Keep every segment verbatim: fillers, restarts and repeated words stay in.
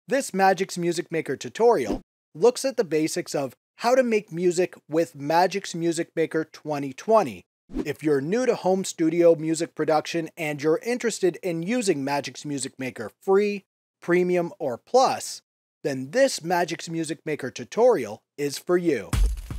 This Magix Music Maker tutorial looks at the basics of how to make music with Magix Music Maker twenty twenty. If you're new to home studio music production and you're interested in using Magix Music Maker Free, Premium, or Plus, then this Magix Music Maker tutorial is for you.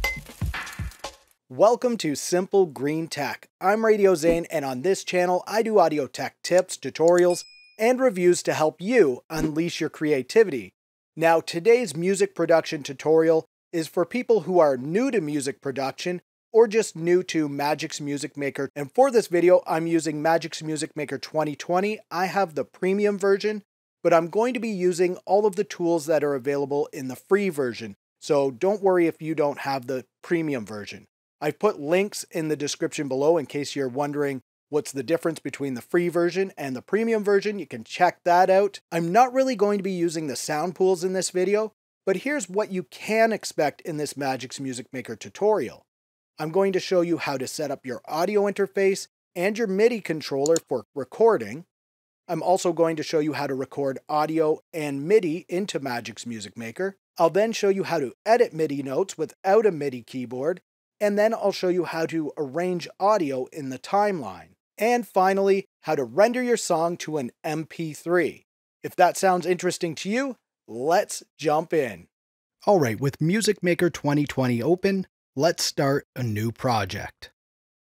Welcome to Simple Green Tech. I'm Radio Zane, and on this channel I do audio tech tips, tutorials, and reviews to help you unleash your creativity. Now, today's music production tutorial is for people who are new to music production or just new to Magix Music Maker. And for this video, I'm using Magix Music Maker twenty twenty. I have the premium version, but I'm going to be using all of the tools that are available in the free version. So don't worry if you don't have the premium version. I've put links in the description below in case you're wondering what's the difference between the free version and the premium version. You can check that out. I'm not really going to be using the sound pools in this video, but here's what you can expect in this Magix Music Maker tutorial. I'm going to show you how to set up your audio interface and your MIDI controller for recording. I'm also going to show you how to record audio and MIDI into Magix Music Maker. I'll then show you how to edit MIDI notes without a MIDI keyboard, and then I'll show you how to arrange audio in the timeline. And finally, how to render your song to an M P three. If that sounds interesting to you, let's jump in. All right, with Music Maker twenty twenty open, let's start a new project.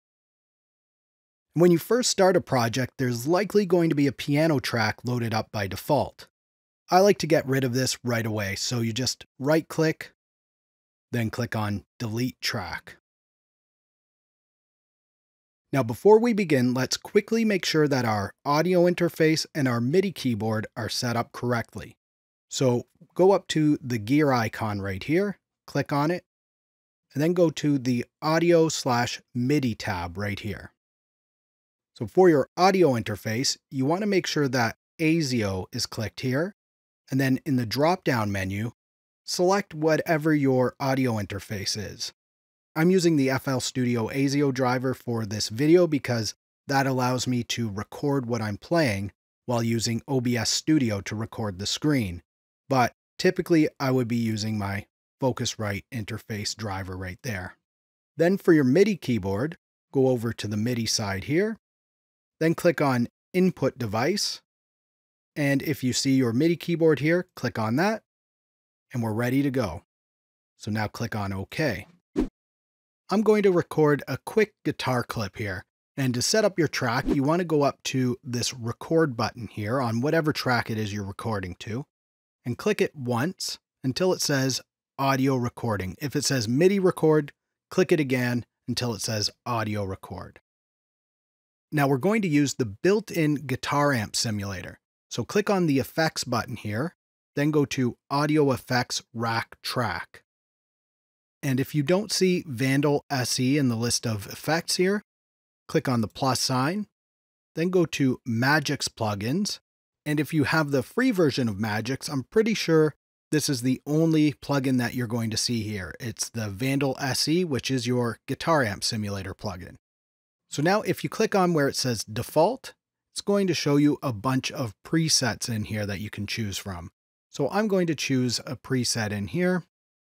When you first start a project, there's likely going to be a piano track loaded up by default. I like to get rid of this right away, so you just right-click, then click on Delete Track. Now, before we begin, let's quickly make sure that our audio interface and our MIDI keyboard are set up correctly. So go up to the gear icon right here, click on it, and then go to the audio slash MIDI tab right here. So for your audio interface, you want to make sure that A S I O is clicked here, and then in the drop-down menu, select whatever your audio interface is. I'm using the F L Studio A S I O driver for this video because that allows me to record what I'm playing while using O B S Studio to record the screen. But typically I would be using my Focusrite interface driver right there. Then for your MIDI keyboard, go over to the MIDI side here, then click on Input Device. And if you see your MIDI keyboard here, click on that, and we're ready to go. So now click on OK. I'm going to record a quick guitar clip here. And to set up your track, you want to go up to this record button here on whatever track it is you're recording to, and click it once until it says audio recording. If it says MIDI record, click it again until it says audio record. Now we're going to use the built-in guitar amp simulator. So click on the effects button here, then go to Audio Effects Rack Track. And if you don't see Vandal S E in the list of effects here, click on the plus sign, then go to Magix Plugins. And if you have the free version of Magix, I'm pretty sure this is the only plugin that you're going to see here. It's the Vandal S E, which is your guitar amp simulator plugin. So now if you click on where it says default, it's going to show you a bunch of presets in here that you can choose from. So I'm going to choose a preset in here.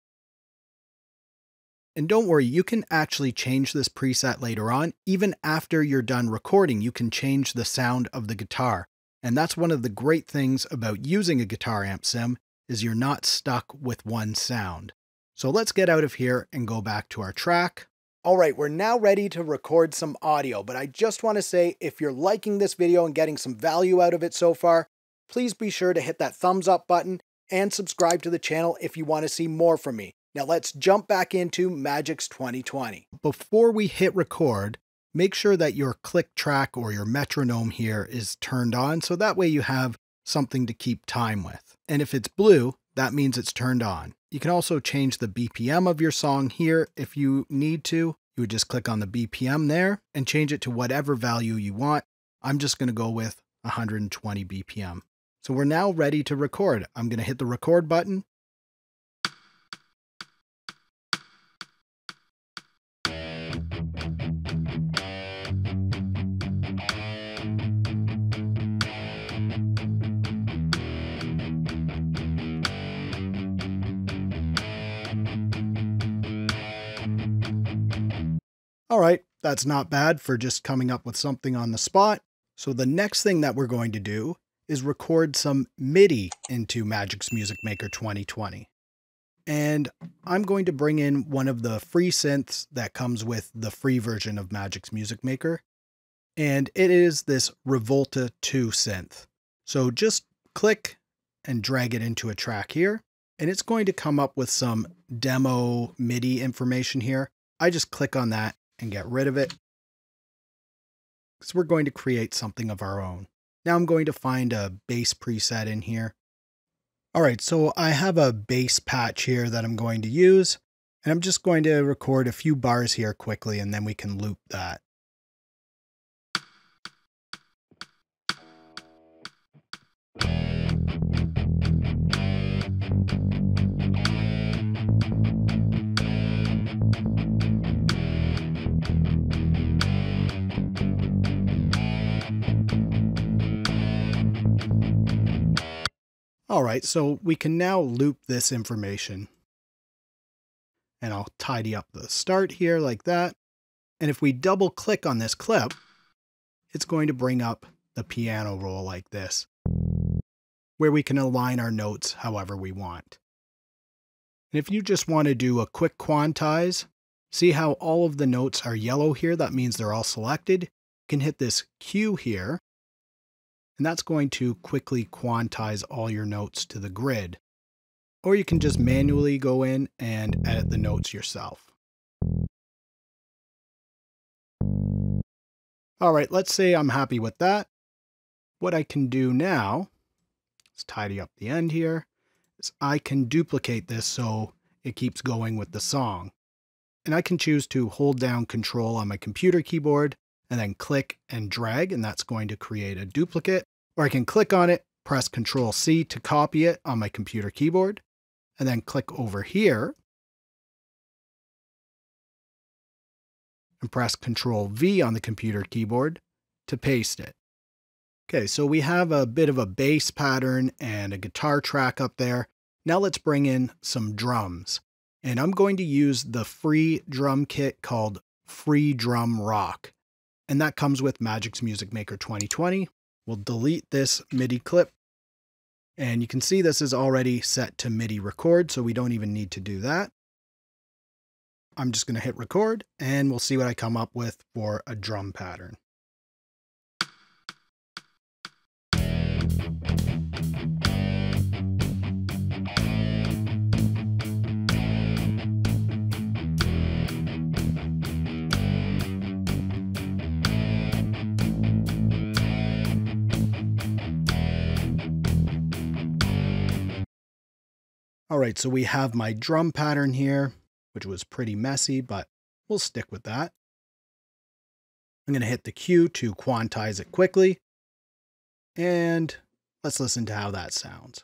And don't worry, you can actually change this preset later on. Even after you're done recording, you can change the sound of the guitar. And that's one of the great things about using a guitar amp sim, is you're not stuck with one sound. So let's get out of here and go back to our track. All right, we're now ready to record some audio, but I just want to say, if you're liking this video and getting some value out of it so far, please be sure to hit that thumbs up button and subscribe to the channel if you want to see more from me. Now let's jump back into Magix twenty twenty. Before we hit record, make sure that your click track or your metronome here is turned on, so that way you have something to keep time with. And if it's blue, that means it's turned on. You can also change the B P M of your song here if you need to. You would just click on the B P M there and change it to whatever value you want. I'm just going to go with one hundred twenty B P M. So we're now ready to record. I'm going to hit the record button. All right, that's not bad for just coming up with something on the spot. So the next thing that we're going to do is record some MIDI into Magix Music Maker twenty twenty. And I'm going to bring in one of the free synths that comes with the free version of Magix Music Maker. And it is this Revolta two synth. So just click and drag it into a track here. And it's going to come up with some demo MIDI information here. I just click on that and get rid of it, because we're going to create something of our own. Now I'm going to find a bass preset in here. All right, so I have a bass patch here that I'm going to use, and I'm just going to record a few bars here quickly, and then we can loop that. All right, so we can now loop this information. And I'll tidy up the start here like that. And if we double click on this clip, it's going to bring up the piano roll like this, where we can align our notes however we want. And if you just want to do a quick quantize, see how all of the notes are yellow here? That means they're all selected. You can hit this Q here, and that's going to quickly quantize all your notes to the grid. Or you can just manually go in and edit the notes yourself. All right, let's say I'm happy with that. What I can do now, let's tidy up the end here, is I can duplicate this so it keeps going with the song. And I can choose to hold down Control on my computer keyboard and then click and drag, and that's going to create a duplicate. Or I can click on it, press Control C to copy it on my computer keyboard, and then click over here and press Control V on the computer keyboard to paste it. Okay, so we have a bit of a bass pattern and a guitar track up there. Now let's bring in some drums. And I'm going to use the free drum kit called Free Drum Rock. And that comes with Magix Music Maker twenty twenty. We'll delete this MIDI clip. And you can see this is already set to MIDI record, so we don't even need to do that. I'm just going to hit record, and we'll see what I come up with for a drum pattern. All right, so we have my drum pattern here, which was pretty messy, but we'll stick with that. I'm going to hit the Q to quantize it quickly. And let's listen to how that sounds.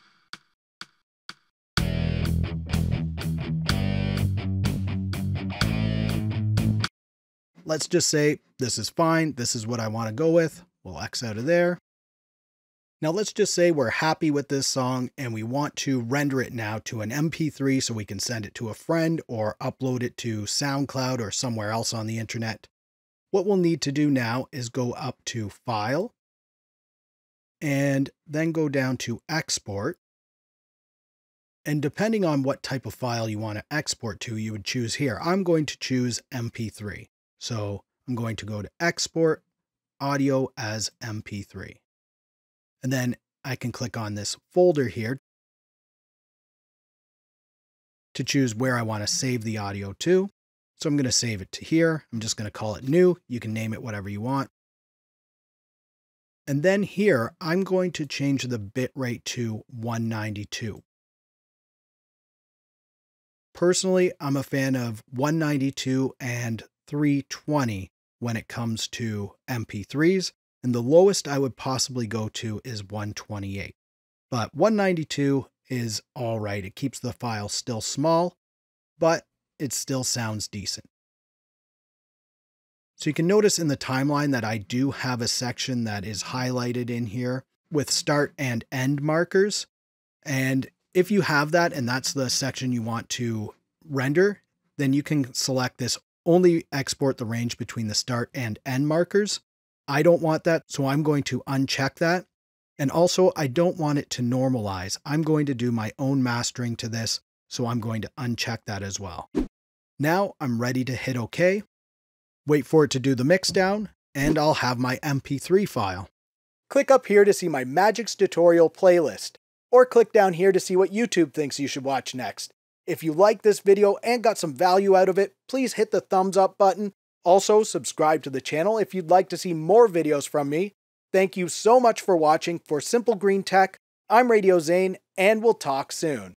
Let's just say this is fine. This is what I want to go with. We'll X out of there. Now let's just say we're happy with this song and we want to render it now to an M P three so we can send it to a friend or upload it to SoundCloud or somewhere else on the internet. What we'll need to do now is go up to File and then go down to Export. And depending on what type of file you want to export to, you would choose here. I'm going to choose M P three. So I'm going to go to Export Audio as M P three. And then I can click on this folder here to choose where I want to save the audio to. So I'm going to save it to here. I'm just going to call it new. You can name it whatever you want. And then here, I'm going to change the bitrate to one ninety-two. Personally, I'm a fan of one ninety-two and three twenty when it comes to M P threes. And the lowest I would possibly go to is one twenty-eight. But one ninety-two is all right. It keeps the file still small, but it still sounds decent. So you can notice in the timeline that I do have a section that is highlighted in here with start and end markers. And if you have that and that's the section you want to render, then you can select this only export the range between the start and end markers. I don't want that, so I'm going to uncheck that. And also, I don't want it to normalize. I'm going to do my own mastering to this, so I'm going to uncheck that as well. Now I'm ready to hit OK. Wait for it to do the mix down, and I'll have my M P three file. Click up here to see my Magix tutorial playlist, or click down here to see what YouTube thinks you should watch next. If you liked this video and got some value out of it, please hit the thumbs up button. Also, subscribe to the channel if you'd like to see more videos from me. Thank you so much for watching. For Simple Green Tech, I'm Radio Zane, and we'll talk soon.